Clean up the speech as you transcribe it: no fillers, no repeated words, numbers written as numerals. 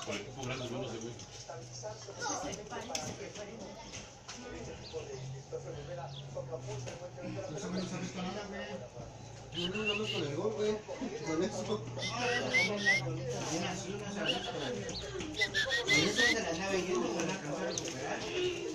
Por el equipo grande no se ve. Eso menos sabes con nada, güey. Yo no lo con el gol, güey. Con eso. Bien así, no sabes con eso se la andaba yendo, van a alcanzar a recuperar.